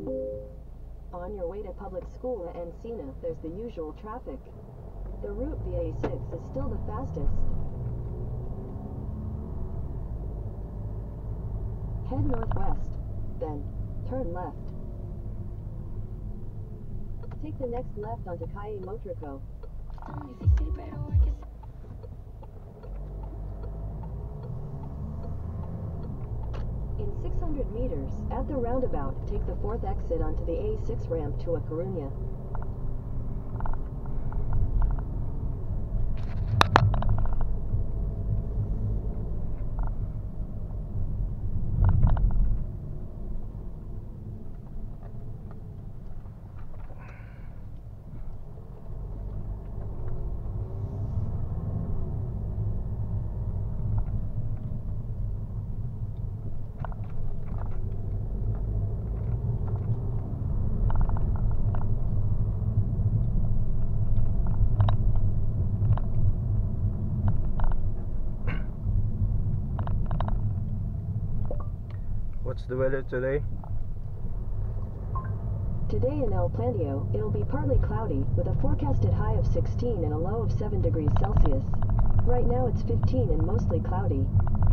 On your way to public school at Encina, there's the usual traffic. The route via A6 is still the fastest. Head northwest, then turn left. Take the next left onto Calle Motrico. In 600 meters, at the roundabout, take the 4th exit onto the A6 ramp to A Coruña. What's the weather today? Today in El Plandio, it'll be partly cloudy, with a forecasted high of 16 and a low of 7 degrees Celsius. Right now it's 15 and mostly cloudy.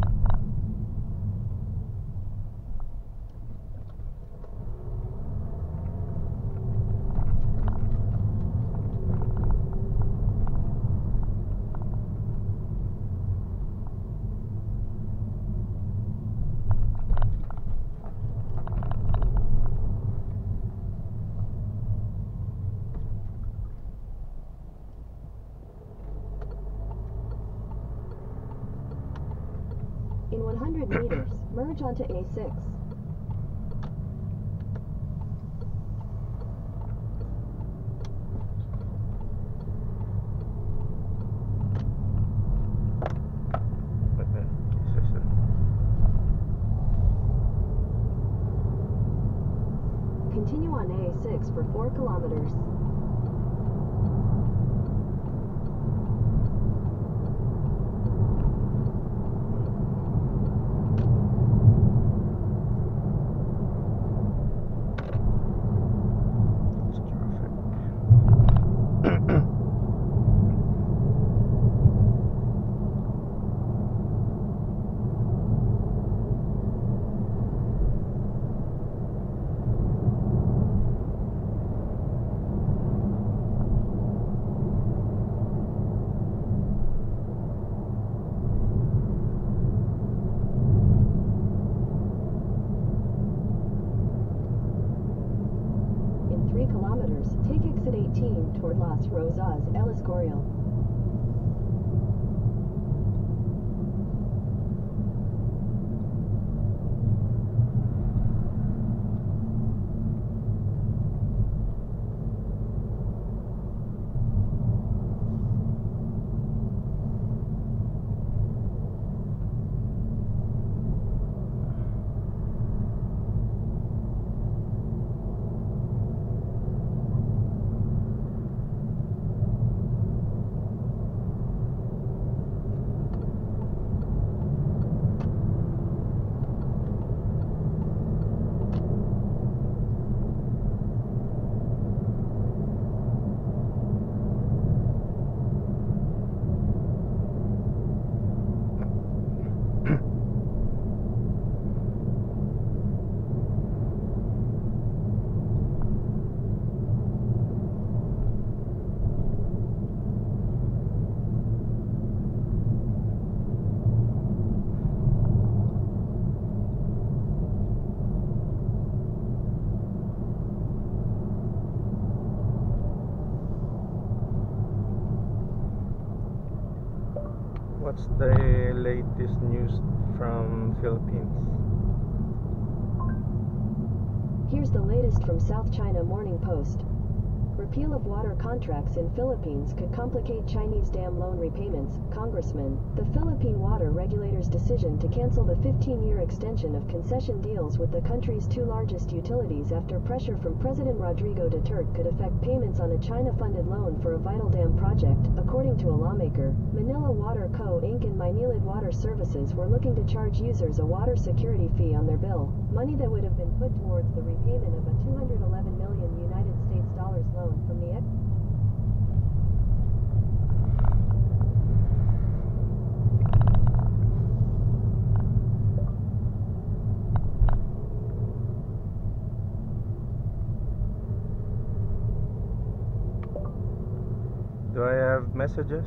In 100 meters, merge onto A6. Continue on A6 for 4 kilometers. In 3 kilometers, take exit 18 toward Las Rosas El Escorial. What's the latest news from Philippines? Here's the latest from South China Morning Post. Repeal of water contracts in Philippines could complicate Chinese dam loan repayments. Congressman, the Philippine water regulator's decision to cancel the 15-year extension of concession deals with the country's two largest utilities after pressure from President Rodrigo Duterte could affect payments on a China-funded loan for a vital dam project, according to a lawmaker. Manila Water Co. Inc. and Maynilad Water Services were looking to charge users a water security fee on their bill, money that would have been put towards the repayment of a $211 million United States loan from the Do I have messages?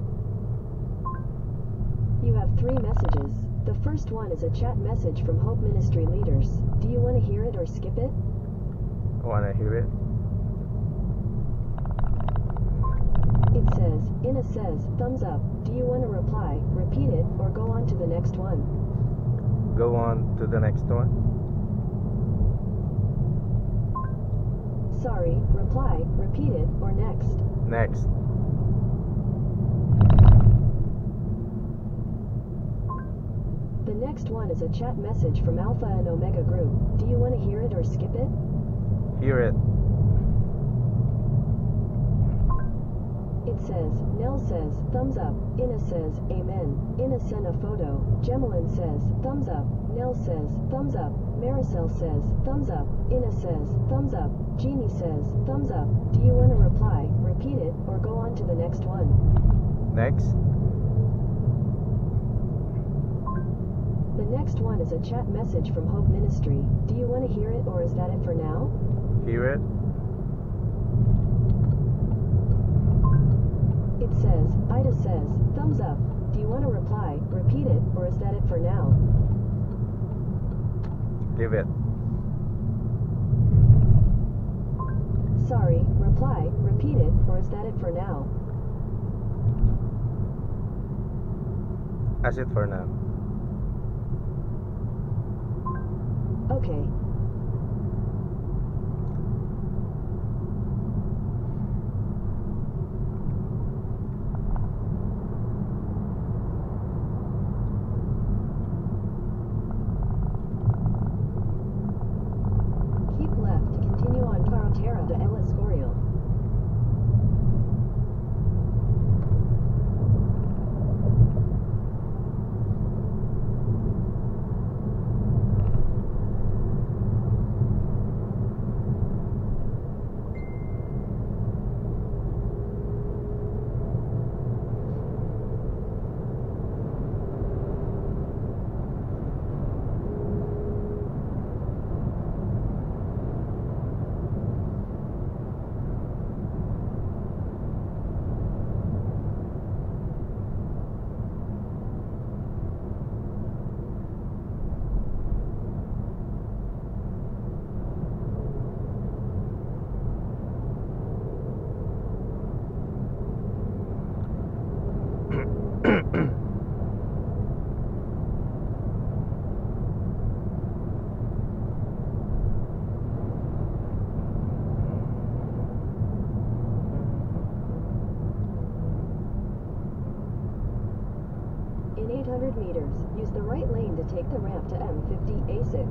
You have 3 messages. The first one is a chat message from Hope Ministry leaders. Do you want to hear it or skip it? I want to hear it. It says, Ina says, thumbs up. Do you want to reply, repeat it, or go on to the next one? Go on to the next one. Sorry, reply, repeat it, or next. Next. The next one is a chat message from Alpha and Omega Group. Do you want to hear it or skip it? Hear it. It says, Nell says, thumbs up. Ina says, amen. Ina sent a photo. Gemelin says, thumbs up. Nell says, thumbs up. Maricel says, thumbs up. Ina says, thumbs up. Jeannie says, thumbs up. Do you want to reply, repeat it, or go on to the next one? Next. The next one is a chat message from Hope Ministry. Do you want to hear it or is that it for now? Hear it. It says, Ida says, thumbs up. Do you want to reply, repeat it, or is that it for now? Give it. Sorry, reply, repeat it, or is that it for now? That's it for now. Okay. Keep left to continue on Carretera de El Escorial. In 800 meters, use the right lane to take the ramp to M50A6.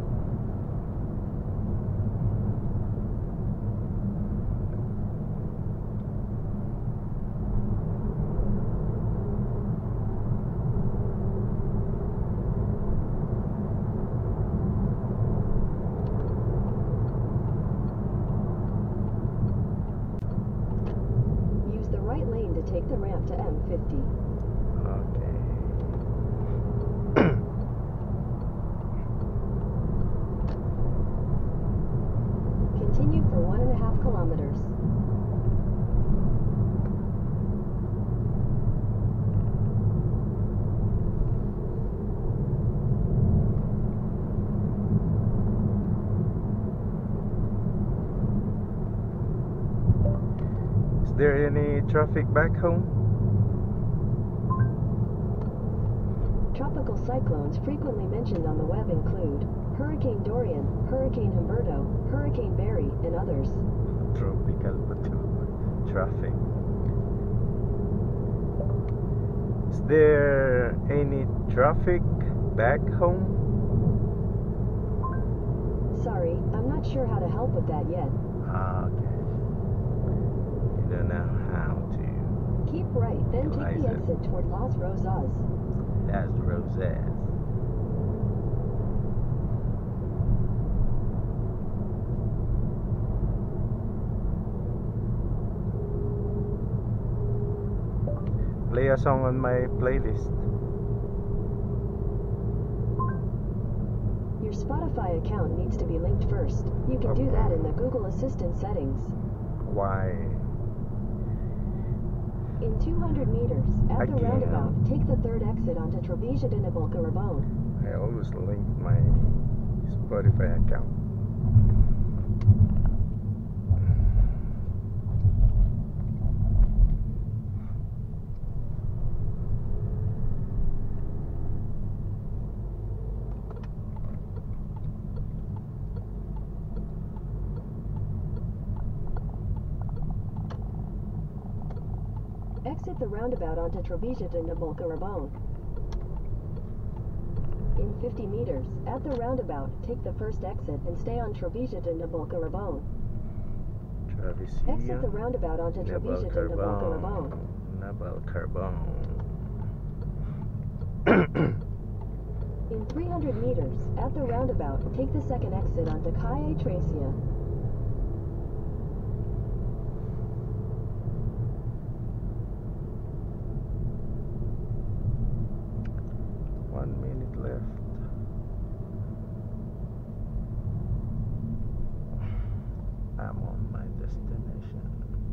Use the right lane to take the ramp to M50. Okay. Continue for 1.5 kilometers. Is there any traffic back home? Tropical cyclones frequently mentioned on the web include Hurricane Dorian, Hurricane Humberto, Hurricane Barry, and others. Tropical Batu traffic. Is there any traffic back home? Sorry, I'm not sure how to help with that yet. Okay. You don't know how to. Keep right, then take the License. exit toward Las Rosas. That's Rosas. Play a song on my playlist. Your Spotify account needs to be linked first. You can do that in the Google Assistant settings. Why? In 200 meters, at the Again. roundabout, take the third exit onto Trovija de Navalcarabon. I always link my Spotify account. Exit the roundabout onto Trovija de Navalcarabon. In 50 meters, at the roundabout, take the first exit and stay on Trovija de Navalcarabon. Exit the roundabout onto Trovija de Navalcarabon. Navalcarabon. In 300 meters, at the roundabout, take the second exit onto Calle Tracia. Left. I'm on my destination.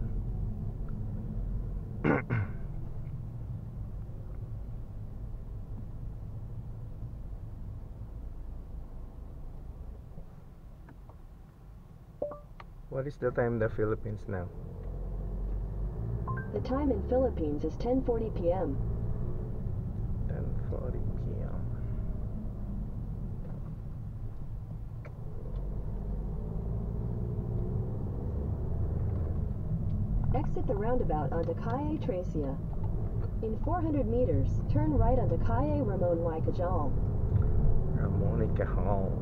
What is the time in the Philippines now? The time in Philippines is 10:40 p.m. 10:40 p.m. Exit the roundabout onto Calle Tracia. In 400 meters, turn right onto Calle Ramon Y. Cajal. Ramon y Cajal.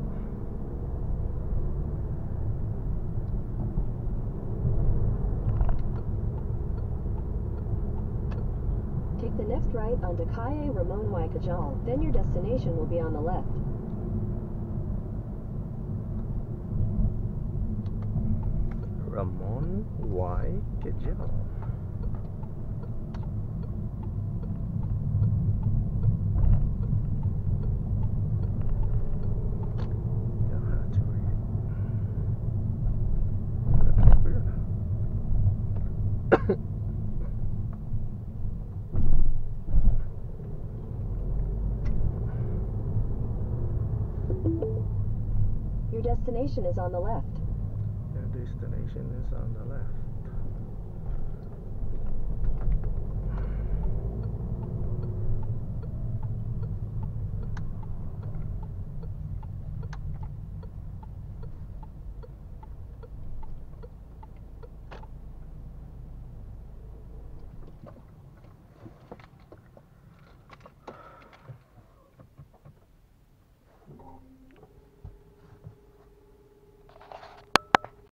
Take the next right onto Calle Ramon Y. Cajal, then your destination will be on the left. Ramon Y. Cajal. You don't have to read. Your destination is on the left. Your destination is on the left.